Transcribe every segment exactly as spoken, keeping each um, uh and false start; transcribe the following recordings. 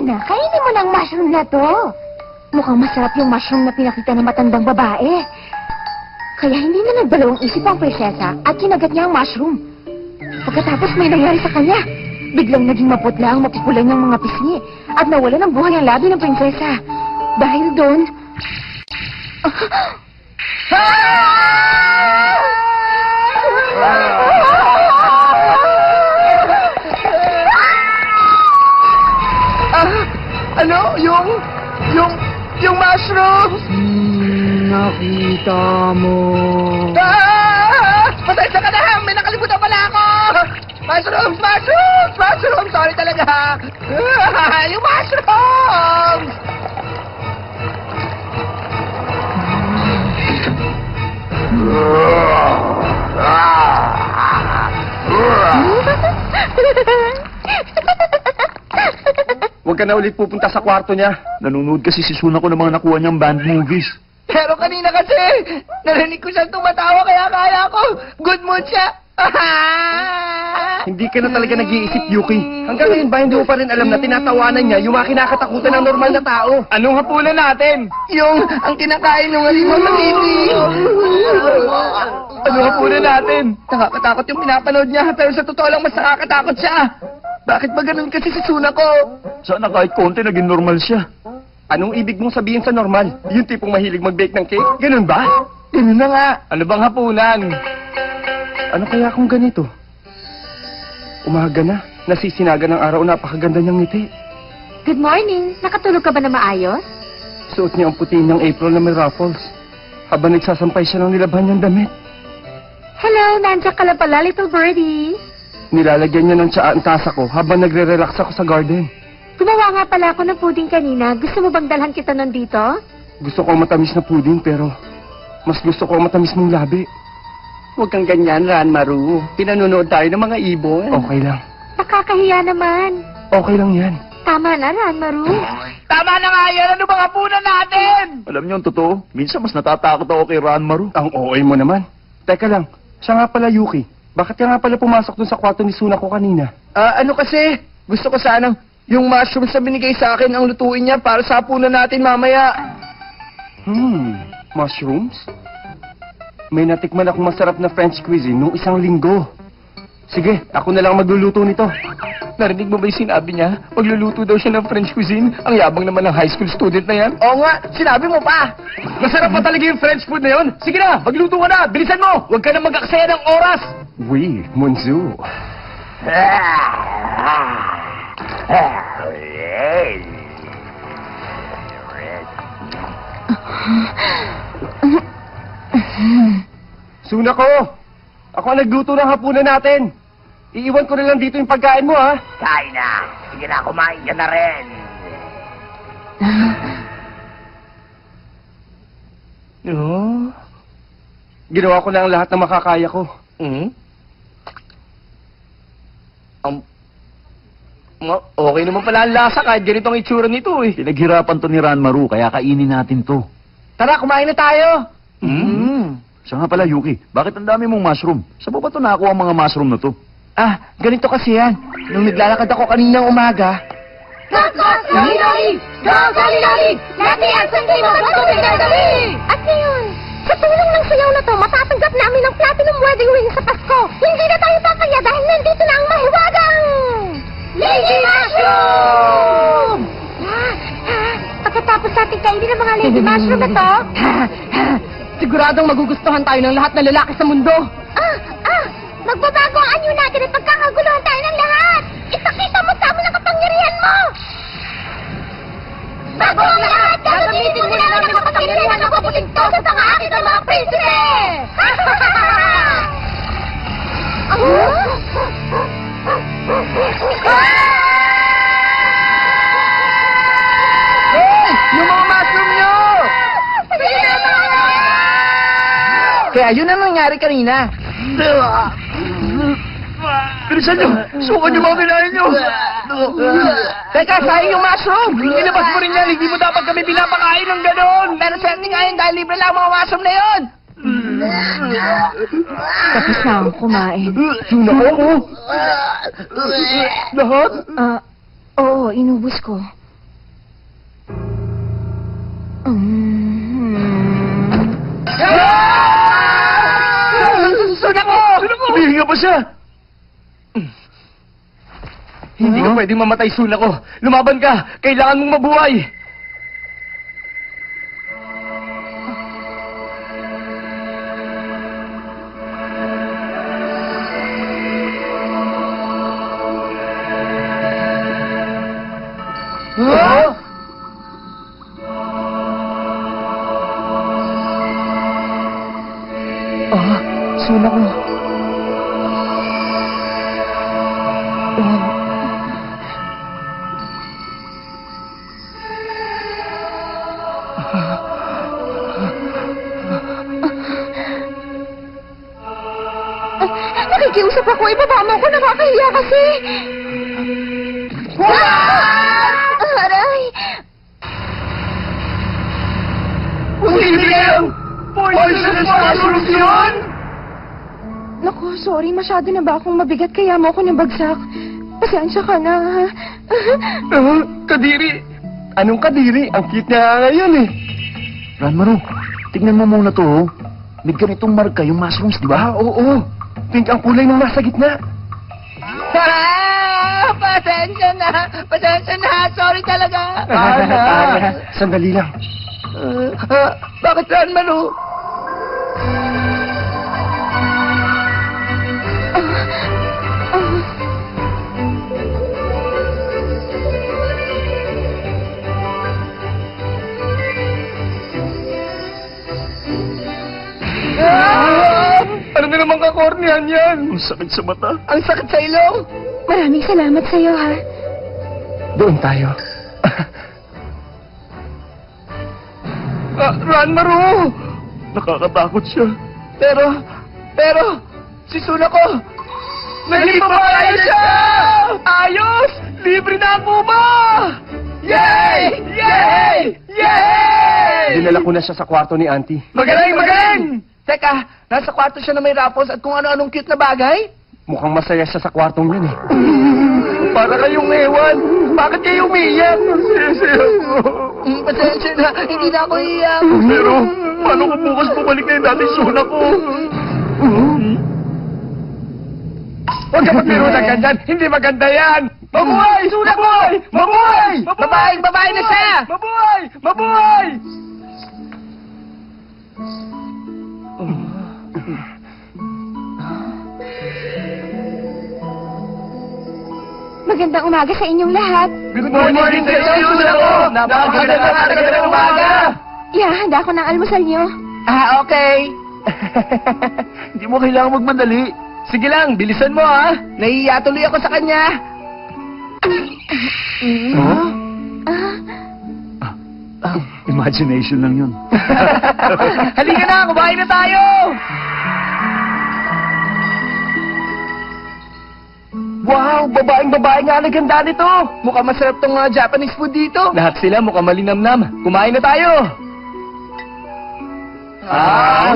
Kanina, kainin mo ng mushroom na to. Mukhang masarap yung mushroom na pinakita ng matandang babae. Kaya hindi na nagbalawang isip ang prinsesa at kinagat niya ang mushroom. Pagkatapos may nangyari sa kanya. Biglang naging maputla ang mapupula niyang mga pisngi at nawala ng buhay ang labi ng prinsesa. Dahil doon... Ah, ano? Yung... Yung... Yung mushroom! Hmm, nakita mo. Ah! Pasensya ka na! May nakalimutan pala ako! Mushrooms! Mushrooms! Mushrooms! Sorry talaga! Ah, yung mushrooms! Huwag ka na ulit pupunta sa kwarto niya. Nanonood kasi si Sunako ng mga nakuha niyang band movies. Pero kanina kasi, narinig ko siyang tumatawa kaya kaya ko. Good mood siya. Hindi ka na talaga nag-iisip, Yuki. Hanggang ngayon ba hindi mo pa rin alam na tinatawanan niya yung mga kinakatakutan ng normal na tao? Anong hapunan natin? Yung ang kinakain ng halimaw sa T V. Anong hapunan natin? Nakakatakot yung pinapanood niya, pero sa totoo lang mas nakakatakot siya. Bakit ba ganun kasi si Sunako? Sana kahit konti naging normal siya. Anong ibig mong sabihin sa normal? Yung tipong mahilig mag-bake ng cake? Ganun ba? Ganun na nga. Ano bang hapunan? Ano kaya kung ganito? Umaga na, nasisinaga ng araw, napakaganda niyang ngiti. Good morning. Nakatulog ka ba na maayos? Suot niya ang puti ng April na may ruffles. Habang nagsasampay siya ng nilabhan niyang damit. Hello, nandiyan ka lang pala, little birdie. Nilalagyan niya ng tsaa ang tasa ko habang nagre-relax ako sa garden. Gumawa nga pala ako ng pudding kanina. Gusto mo bang dalhan kita nun dito? Gusto ko matamis na pudding pero mas gusto ko matamis mong labi. Huwag kang ganyan, Ranmaru. Pinanonood tayo ng mga ibon. Okay lang. Nakakahiya naman. Okay lang yan. Tama na, Ranmaru. Tama na nga yan! Ano bang hapunan natin? Alam niyo ang totoo, minsan mas natatakot ako kay Ranmaru. Ang O A mo naman. Teka lang, siya nga pala Yuki. Bakit ka nga pala pumasok dun sa kwarto ni Sunako kanina? Ah, ano kasi? Gusto ko sanang yung mushrooms na binigay sa akin ang lutuin niya para sa hapunan natin mamaya. Hmm, mushrooms? May natikman akong masarap na French cuisine noong isang linggo. Sige, ako na lang magluluto nito. Narinig mo ba yung sinabi niya? Magluluto daw siya ng French cuisine? Ang yabang naman ng high school student na yan. Oo nga, sinabi mo pa. Masarap pa talaga yung French food na yon. Sige na, magluto ka na. Bilisan mo. Huwag ka na mag-aksaya ng oras. Oui, Monzu. Sunako, ako ang nagluto ng hapunan natin. Iiwan ko na lang dito yung pagkain mo, ha? Kain na. Sige na, kumain ka na rin. Oh. Ginawa ko na ang lahat ng makakaya ko. Hmm? Um, okay naman pala ang lasa kahit ganito ang itsura nito eh. Pinaghirapan to ni Ranmaru, kaya kainin natin to. Tara, kumain na tayo. Hmm? Siya nga pala, Yuki. Bakit ang dami mong mushroom? Saan mo ba ito nakuha ang mga mushroom na to? Ah, ganito kasi yan. Nung naglalakad ako kaninang umaga... Go, go, Loli, Loli! Go, Loli, Loli! Lahat ay ang sandi mo sa tubig gagawin! At ngayon, sa tulong ng sayaw na to, matatanggap namin ang platinum wedding ring sa Pasko. Hindi na tayo papaya dahil nandito na ang mahiwagang... Lady Mushroom! Ah, ah, pagkatapos natin kainin ang mga Lady Mushroom na to... Siguradong magugustuhan tayo ng lahat ng lalaki sa mundo. Ah, ah! Magbabago ang anyo natin at pagkakaguluhan tayo ng lahat! Ipakita mo sa amin ang kapangyarihan mo! Bago ang lahat, gagamitin mo na namin ang kapangyarihan ng kaputing to sa pang-aakit ng mga prinsipe! Hey! Yung mga mushroom nyo! Kaya yun ang nangyari kanina. Bilisan nyo! Sukan nyo mga kinain nyo! Teka, sayang yung mushroom! Ilabas mo rin yan! Hindi mo dapat kami pinapakain ng ganon! Pero swerte nga yun dahil libre lang ang mga mushroom na yun! Tapos na akong kumain. Sunako ko! Lahat? Ah, oo, inubos ko. ba siya? Hindi ka pwedeng mamatay, Suna ko. Lumaban ka. Kailangan mong mabuhay. Huh? Ah, Suna ko. Ah. Nakikiusap ako, ibaba mo ako, nakakahiya kasi. Ah! Aray! Hindi yan! Poisonous mushrooms yun! Naku, sorry, masyado na ba akong mabigat kaya mo ako nabagsak? Pasensya ka na, ha? Ah, Kadiri. Anong Kadiri? Ang cute niya nga ngayon eh. Ranmaro, tignan mo muna to, oh. May ganitong marka yung mushrooms, di ba? Ah, oo. Pink ang kulay ng nasa gitna. Ah! Pasensya na! Pasensya na! Sorry talaga! Ah, ah, Sandali lang. Ah, ah, bakit saan, Manu? Ah! Ano na naman kakornihan yan? Ang sakit sa mata. Ang sakit sa ilong! Maraming salamat sa'yo, ha? Doon tayo. Ah, Ranmaru! Nakakatakot siya. Pero, pero, si Suna ko, naging babae siya! Ayos! Libre na po ba? Yay! Yay! Yay! Dinala ko na siya sa kwarto ni Auntie. Magaling, magaling! Teka, nasa kwarto siya na may rapos at kung ano-anong cute na bagay? Mukhang masaya siya sa kwartong yun eh. Para kayong ewan. Bakit kayo umiyak? Mm, pasensya na, hindi na ako iyak. Pero, paano kung bukas bumalik na yung dating suna ko? Huwag ka magbiro ng ganyan. Hindi maganda yan. Mabuhay! Suna ko! Mabuhay! Babae, babae na siya! Mabuhay! Mabuhay! Magandang umaga sa inyong lahat. Good morning sa iyo, Suna ko! Napakaganda na talaga ng umaga! Yeah, handa ko ng almusal niyo. Ah, okay. Hindi mo kailangan magmadali. Sige lang, bilisan mo ha. Nahihiya tuloy ako sa kanya. Huh? Ah, Ah, imagination lang yun. Halika na, kumain na tayo! Wow! Babaeng babae nga naganda nito! Mukhang masarap tong uh, Japanese food dito. Lahat sila mukhang malinamnam. Kumain na tayo! Ah!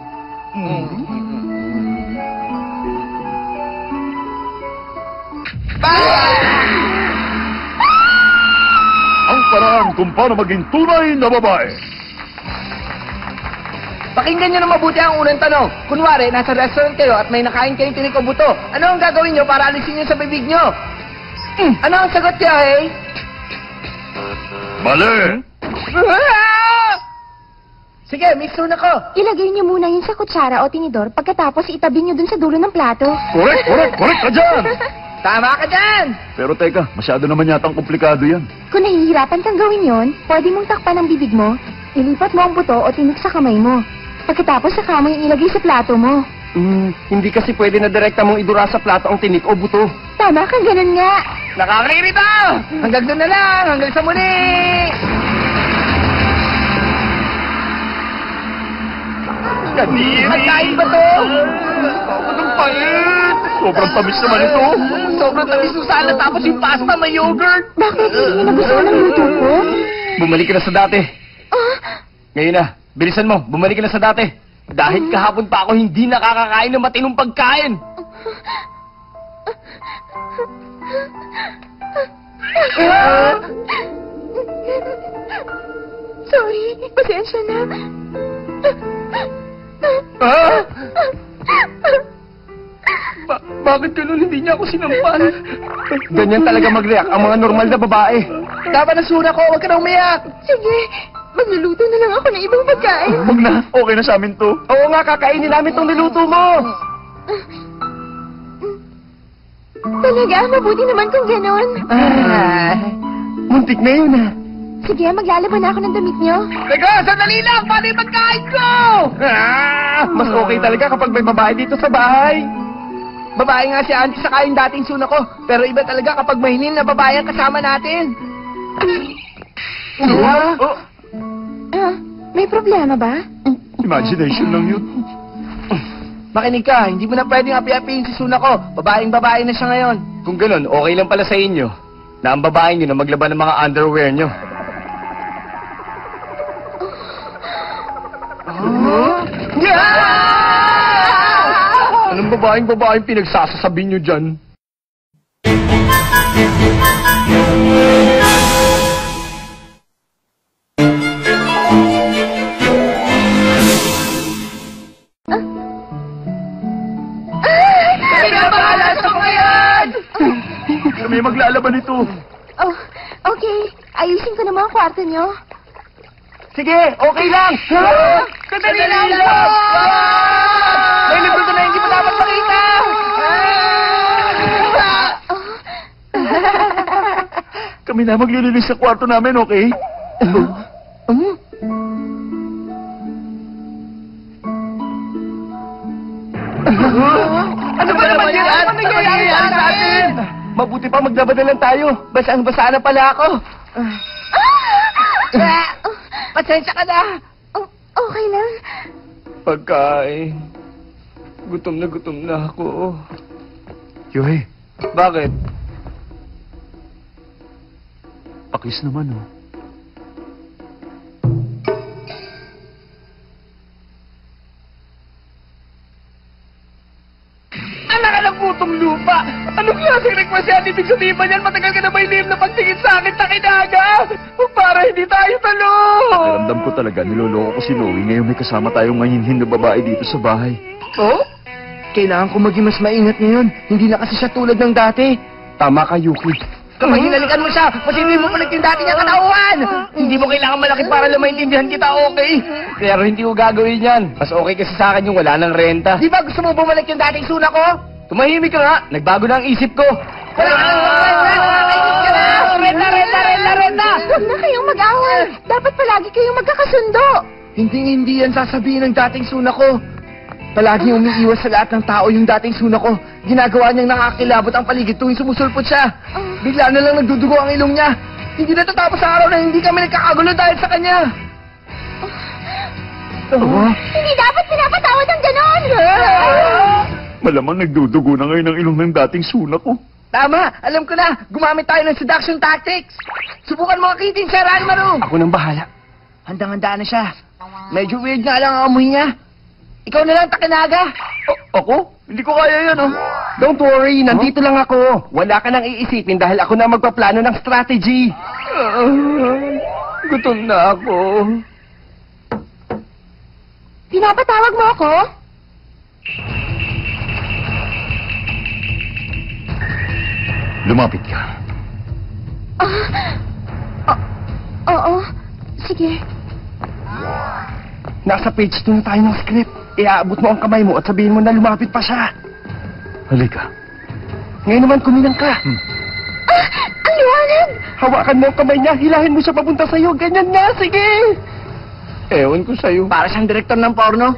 Ang paraan kung paano maging tunay na babae. Pakinggan nyo na mabuti ang unang tanong. Kunwari, nasa restaurant kayo at may nakain kayong tinik o buto. Ano ang gagawin nyo para alisin nyo sa bibig nyo? Mm, ano ang sagot nyo, hey? Mali! Sige, Miss Suna ko. ilagay niyo muna yun sa kutsara o tinidor pagkatapos itabi niyo dun sa dulo ng plato. Correct, correct, correct ka dyan! Tama ka dyan! Pero teka, masyado naman yatang komplikado yan. Kung nahihirapan kang gawin yon, pwede mong takpan ang bibig mo, ilipat mo ang buto o tinik sa kamay mo. Pagkatapos saka mo yung ilagay sa plato mo. Hmm, hindi kasi pwede na direkta mong idura sa plato ang tinik o buto. Tama ka, ganun nga. Nakakairita! Hanggang doon na lang, hanggang sa muli! Kadiri! Pagkain ba to? Ang pait! Sobrang tamis naman ito. Sobrang tamis ng salad tapos yung pasta may yogurt. Bakit hindi niyo nagustuhan ang luto ko? Bumalik ka na sa dati. Ah, Ngayon na, bilisan mo, bumalik ka na sa dati. Dahil kahapon pa ako hindi nakakakain ng matinong pagkain. sorry, pasensya na. Ah! Bakit ganun hindi niya ako sinampal? Ganyan talaga mag-react ang mga normal na babae. Dapat na suna ko, huwag ka na umiyak. Sige, magluluto na lang ako ng ibang pagkain. Huwag na, okay na sa amin to. Oo nga, kakainin namin tong niluto mo. Talaga, mabuti naman kung ganon. Ah, muntik na yun ah. Sige, maglalaban na ako ng damit niyo. Teka, sandali lang! Paano yung pagkain ko? Ah, mas okay talaga kapag may babae dito sa bahay. Babae nga si Auntie saka yung dating suna ko. Pero iba talaga kapag mahinin na babae ang kasama natin. Ah, Oh, Ah, may problema ba? imagination lang yun. Makinig ka, hindi mo na pwedeng api-apiin si suna ko. Babaeng babae na siya ngayon. kung ganun, okay lang pala sa inyo na ang babae nyo na maglaban ng mga underwear nyo. Anong babaeng babaeng pinagsasasabi nyo dyan? Pinabalas ako ngayon! Kami maglalaban ito. Oh, okay. Ayusin ko naman ang kwarto niyo. Sige, okay lang. Sandali lang po! May libro doon na hindi mo dapat makita! Kami na maglilinis sa kwarto namin, okay? Ano ba naman yan? Ano nangyayari sa atin? Mabuti pa maglabad na lang tayo. Basang-basa na pala ako. Pasensya ka na. Oh, okay lang. Pagkain. Gutom na gutom na ako. Yohe, Bakit? pakis naman, oh. Anak ka ng putong lupa! Anong klaseng request yan? Ibig sabihin ba yan? Matagal ka na may lihim na pagtingin sa akin, takinaga! Para hindi tayo talo! Alamdam ko talaga, niloloko ko si Noe. Ngayon may kasama tayong mahinhin na babae dito sa bahay. Oh? Kailangan ko maging mas maingat ngayon. Hindi na kasi siya tulad ng dati. Tama ka, Yuki. Kapag hinalikan mo siya, posibleng mo palit yung dati niyang katauhan! Hindi mo kailangan malaki para lang maintindihan kita, okay? Pero hindi ko gagawin yan. Mas okay kasi sa akin yung wala ng renta. Di ba gusto mo bumalik yung dating suna ko? Tumahimik ka nga. Nagbago na ang isip ko. Wala ka nang nakakainis ka na! Renta, renta, renta, renta! Huwag na kayong mag-away. Dapat palagi kayong magkakasundo. Hindi hindi yan sasabihin ng dating suna ko. Palagi umiiwas sa lahat ng tao yung dating suna ko. Ginagawa niyang nakakilabot ang paligid tuwing sumusulpot siya. Bigla na lang nagdudugo ang ilong niya. Hindi na tatapos sa araw na hindi kami nagkakagulo dahil sa kanya. Oh. Hindi dapat pinapatawad ang ganon. Malamang nagdudugo na ngayon ang ilong ng dating suna ko. Tama, alam ko na. Gumamit tayo ng seduction tactics. Subukan mo akitin siya, Ranmaru. Ako nang bahala. Handang-handa na siya. Medyo weird nga lang ang amoy niya. Ikaw na lang, Takanaga. O- ako? Hindi ko kaya yan, oh. Don't worry, nandito lang ako. Wala ka nang iisipin dahil ako na magpaplano ng strategy. Ah, gutom na ako. Pinapatawag mo ako? Lumapit ka. Ah, oo. Sige. Nasa page two na tayo ng script. Iaabot mo ang kamay mo at sabihin mo na lumapit pa siya. Halika. Ngayon naman kuminang ka. Hmm. Ah, ang liwanag! Hawakan mo ang kamay niya, hilahin mo siya papunta sa'yo. Ganyan na, sige. Ewan ko sa'yo. Para siyang direktor ng porno.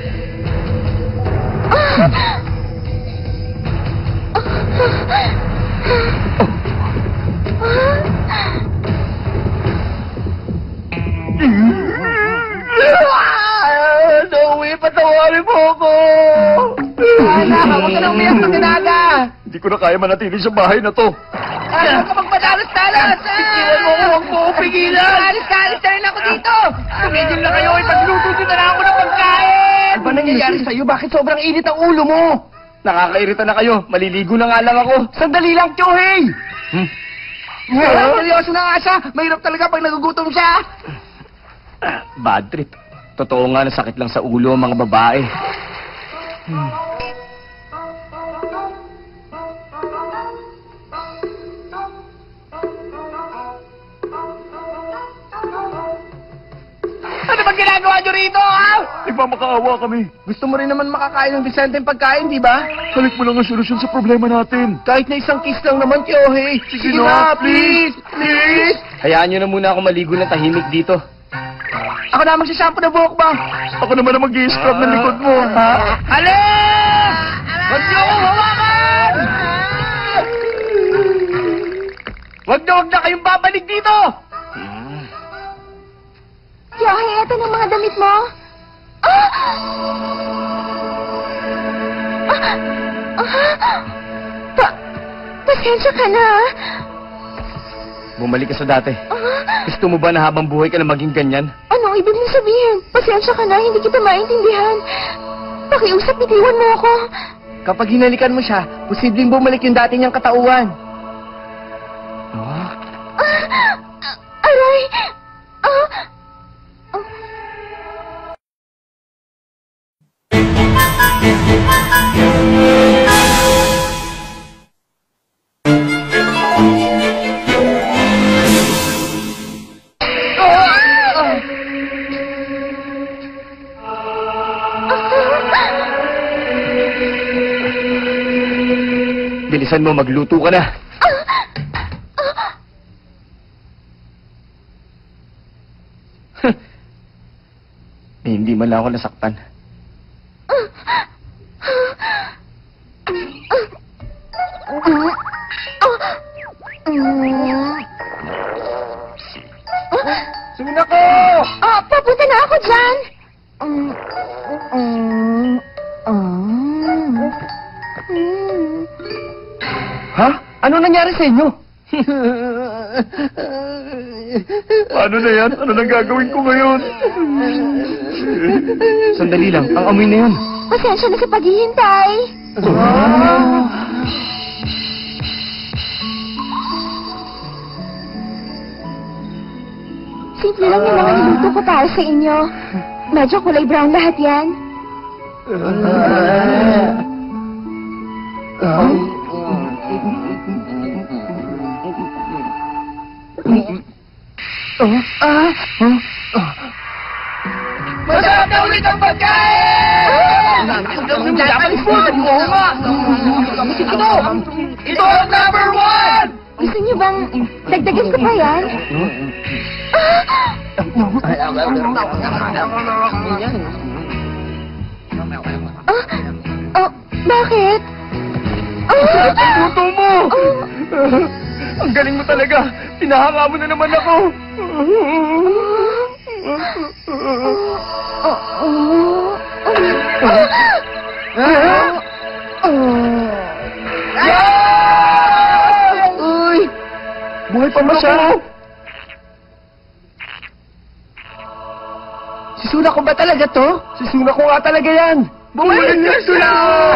Noe, patawarin mo ako. Anak, huwag ka na umiyak, Takanaga. Hindi ko na kaya manatili sa bahay na to. Huwag ka magpadalos-dalos! Iwan mo ko, huwag mo ko pigilan! Alis-alis na rin ako dito! Tumigil na kayo, ipagluto nyo na lang ako ng pagkain! Ano ba nangyayari sa'yo? Bakit sobrang init ang ulo mo? Nakakairita na kayo. Maliligo na nga lang ako. Sandali lang, Kyohei! Hmm? Ah, seryoso na nga siya! Mahirap talaga pag nagugutom siya! Bad trip. Totoo nga na sakit lang sa ulo ang mga babae. nyo rito, ha? Nagmamakaawa kami. Gusto mo rin naman makakain ng disenteng pagkain, di ba? Halik mo lang ang solusyon sa problema natin. Kahit na isang kiss lang naman, Kyohei. Sige na, please, please. Hayaan nyo na muna ako maligo ng tahimik dito. Ako na magsashampoo na buhok ba? Ako naman ang mag-i-scrub ng likod mo. Ha? Alis! Huwag niyo akong hawakan! Huwag na huwag na kayong babalik dito! Kyohei, eto ng mga damit mo. Ah! Ah! Ah! Pa pasensya ka na. Bumalik ka sa dati. Ah! Gusto mo ba na habang buhay ka na maging ganyan? Anong ibig mong sabihin? Pasensya ka na, hindi kita maintindihan. Pakiusap, bitiwan mo ako. Kapag hinalikan mo siya, posibleng bumalik yung dati niyang katauhan. Ah! Aray! Ah! Bilisan mo, magluto ka na. Eh, hindi man lang ako nasaktan. Suna ko! Ah, papunta na ako dyan. Mm, mm, mm, mm. Ha? Ano nangyari sa inyo? Ano na yan? Ano nang gagawin ko ngayon? Sandali lang, ang amoy na yun. Pasensya na sa paghihintay. Simple lang yung mga niluto ko para sa inyo. Medyo kulay brown lahat yan. Masarap na ulit ang pagkain! Japanese food! Oo nga! Ito! Ito ang number one! Gusto niyo bang dagdagan ko pa yan? Ah! Oh, bakit? Sarap ang luto mo! Oh. Ang galing mo talaga! Pinahanga mo na naman ako! Uy! Buhay pa ba siya? Si Suna ko ba talaga to? Si Suna ko nga talaga yan! Bumalik ka, Suna!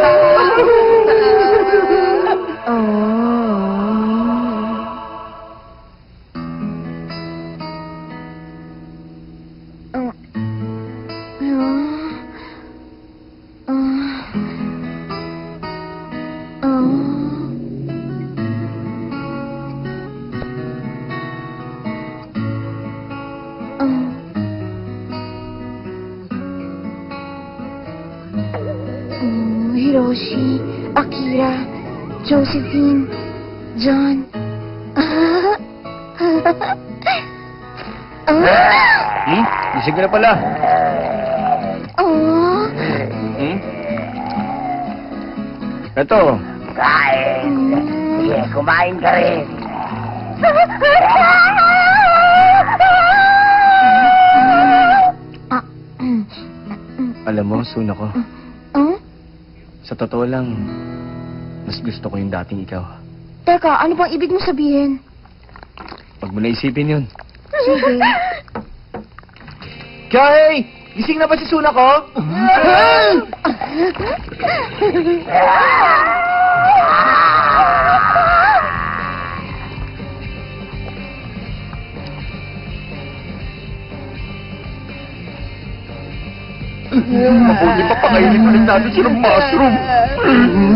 Hiroshi, Akira, Josephine, John. Ah. Hmm? Gising ka na pala. Oh. Hmm? Ito. Kain. Sige, kumain ka rin. Ah. Alam mo, Suna ko, Hmm? sa totoo lang, mas gusto ko yung dating ikaw. Teka, ano bang ibig mo sabihin? Pag mo naisipin yun. Sige. Kyohei! Gising na ba si Suna ko? Mabuti pa pakainin ulit natin siya ng mushroom.